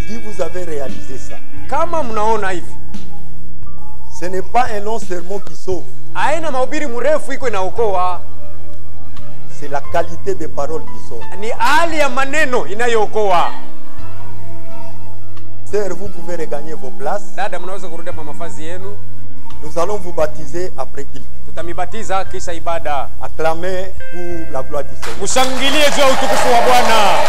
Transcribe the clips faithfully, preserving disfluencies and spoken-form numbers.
Si vous avez réalisé ça, kama mnaona hivi, ce n'est pas un long sermon qui sauve. haina mahubiri mrefu iko inaokoa, C'est la qualité des paroles qui sauve. ni hali ya maneno inayookoa. Sœurs, vous pouvez regagner vos places. Dada, mnaweza kurudi kwa mavazi yenu. Nous allons vous baptiser après qu'il. Tutamibatiza kisha ibada. Acclamez pour la gloire du Seigneur. Mshangilie juu ya utukufu wa Bwana.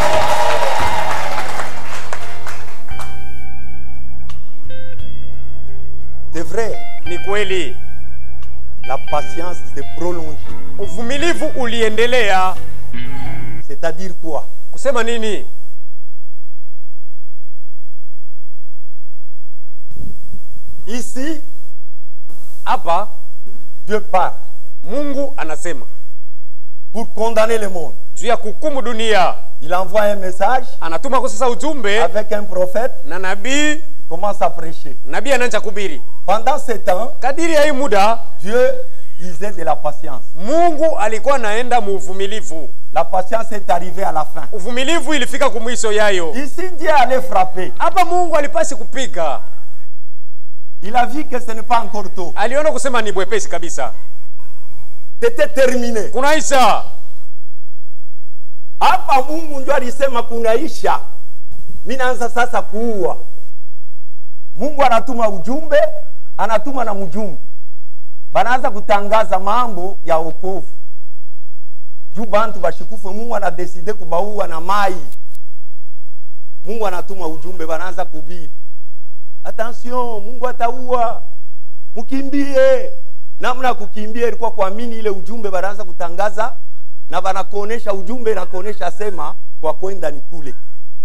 C'est vrai. Ni kweli. La patience s'est prolongée. Uvumilivu uliendelea. C'est-à-dire quoi? Kusema nini? Ici, hapa Dieu parle. Mungu anasema pour condamner le monde. Juu ya kuhukumu dunia. Il envoie un message. Anatuma kwa sasa ujumbe avec un prophète. Na nabii commence à prêcher. Nabii anaanza kuhubiri. Pendant ce temps, kadiri ya hii muda, Dieu disait de la patience. Mungu alikuwa naenda muuvumilivu. La patience est arrivée à la fin. Uvumilivu ilifika kumwisho yayo. Ici Dieu allait frapper. Hapa Mungu alipasi kupiga. Il a vu que ce n'est pas encore tôt. Aliona kusema ni bwepesi kabisa. C'était terminé. Kunaisha. Hapa Mungu ndio alisema kunaisha. Mimi naanza sasa kuua. Mungu anatuma ujumbe, anatuma na mjumbe. Banaanza kutangaza mambo ya wokovu. Juu bantu bashikufe, Mungu anadeside kubaua na mai. Mungu anatuma ujumbe, banaanza kuhubiri. Attention, Mungu ataua. Mukimbie. Namna kukimbia ilikuwa kuamini ile ujumbe, banaanza kutangaza na banakuonesha ujumbe na kuonesha sema kwa kwenda ni kule.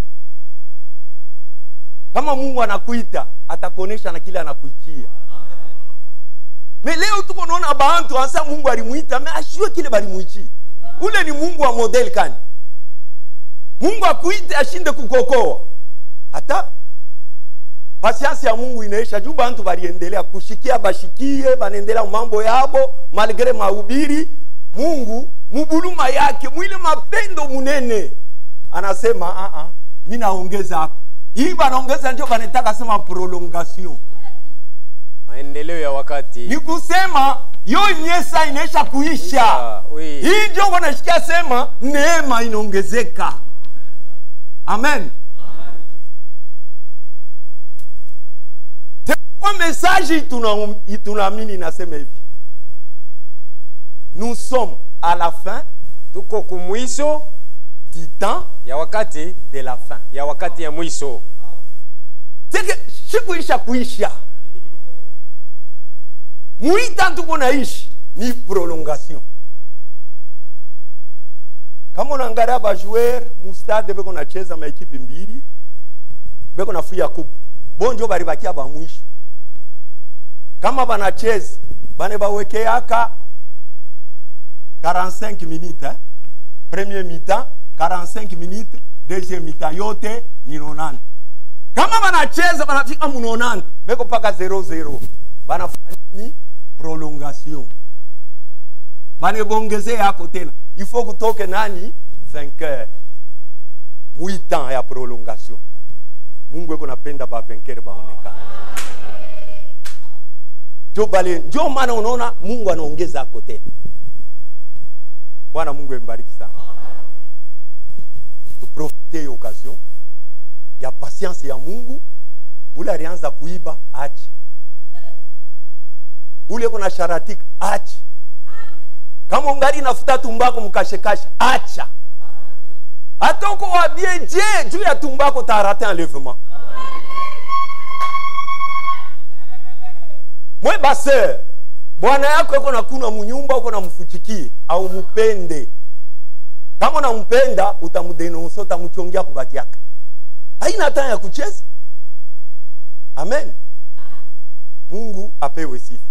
Kama Mungu anakuita, atakuonesha na kile anakuitia. Me leo tuko naona bantu ansa Mungu alimuita, me ashiwe kile balimuitia. Ule ni Mungu wa model kani. Mungu akuite ashinde kukokoa. Hata patience ya Mungu inaisha juu bantu baliendelea kushikia bashikie, banaendelea mambo yabo malgré mahubiri. Mungu mubuluma yake mwile mapendo munene anasema a a mimi naongeza hapo. Hii banaongeza ndio banataka sema prolongation. Maendeleo ya wakati. Ni kusema yo nyesa inaisha kuisha. Oui. Hii ndio wanashikia sema neema inaongezeka. Amen. Kwa message tunaamini nasema hivi. Nous sommes à la fin, tuko kumwisho du temps ya wakati de la fin. Ya wakati ya mwisho. Teke shikuisha kuisha. Muita tuko naishi ni prolongation. Kama unaangalia ba joueur mustade beko nacheza ma ekipe mbili beko nafuya kupu. Bonjo bali bakia ba mwisho. Kama banacheza bane baweke aka quarante-cinq minutes, hein? Premier mi-temps, quarante-cinq minutes, deuxième mi-temps, yote ni nonante. Kama banacheza banafika mu nonante, beko paka zero zero. Banafanya ni prolongation. Bane bongeze yako tena. Il faut kutoke nani vainqueur. Muitan ya prolongation. Mungu eko napenda ba vainqueur baonekana. Jo bale, jo maana unaona Mungu anaongeza yako tena. Bwana Mungu embariki sana. Tuprofite occasion ya patience ya Mungu. Ule alianza kuiba achi. Ule kuna sharatika achi. Kama ungali nafuta tumbako mkashekasha acha. Hata uko wabie je juu ya tumbako tarate enlèvement. Mwe baseur, bwana yako yuko na kuna munyumba uko na mfuchikie au mupende. Kama unampenda utamudenonsa, utamuchongea kubatiaka. Haina hata ya kucheza. Amen. Mungu apewe sifa.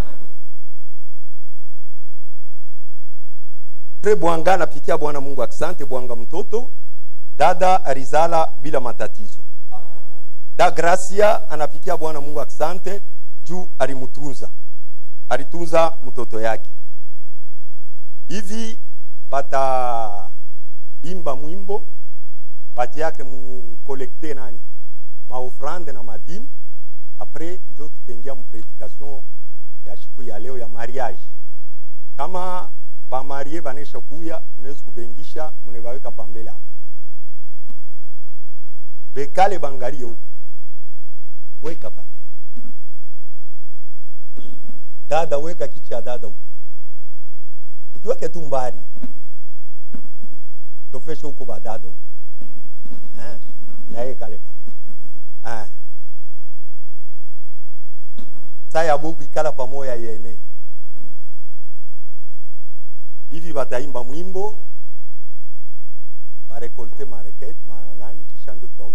Pre Bwanga napikia Bwana Mungu asante. Bwanga mtoto, dada Arizala bila matatizo. Da Gracia anapikia Bwana Mungu asante juu alimutunza. Alitunza mtoto yake. Hivi bata imba mwimbo bati yake mu collecte nani? maofrande na madini. Après ndio tutaingia mpredikation ya siku ya leo ya mariage. Kama ba marie banesha kuya, unaweza kubengisha, mnebaweka pambele hapo. Bekale bangalie huko. Weka pale. Dada weka kichi ya dada huko. Ukiweke tu mbali. Tofesha huko ba dada huko. Eh, na yeye kale pale. Eh. Saya buku ikala pamoja yene. Hivi bataimba mwimbo barekolte mareket manani kishando tau.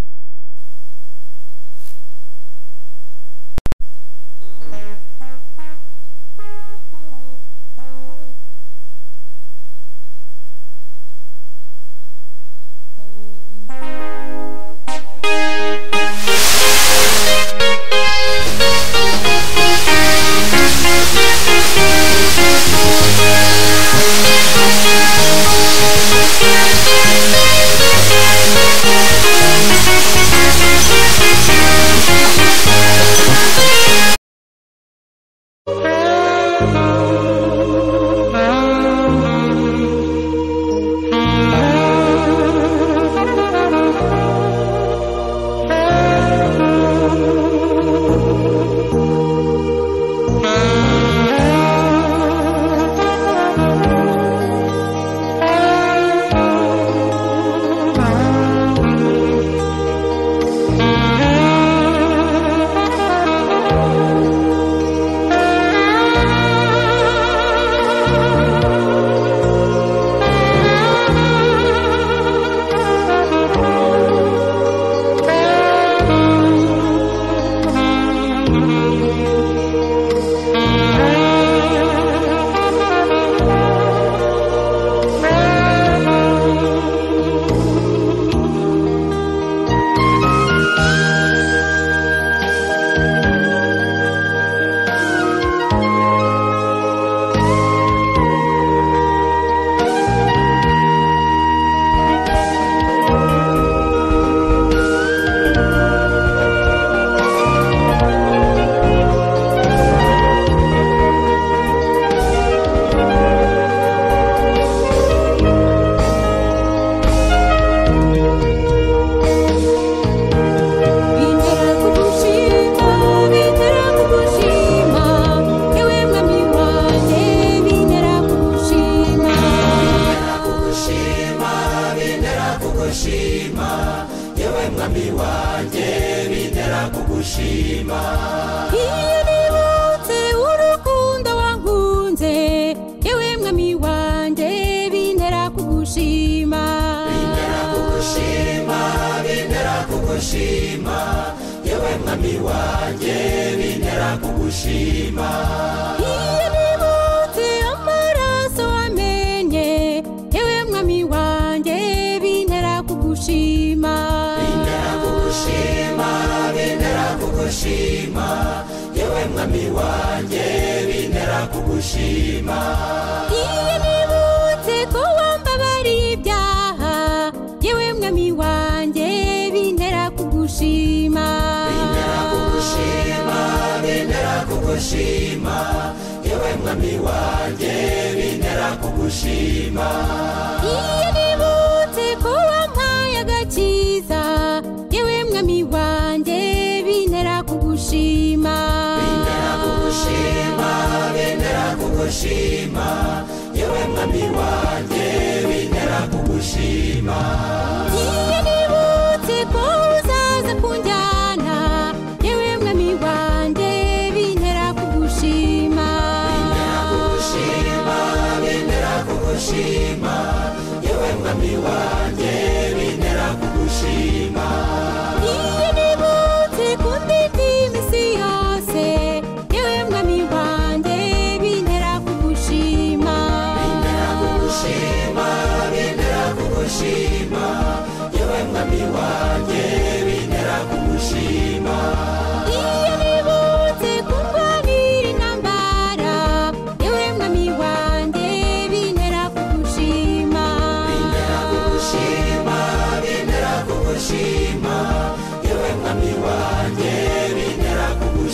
Yewe mwami wa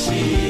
nchi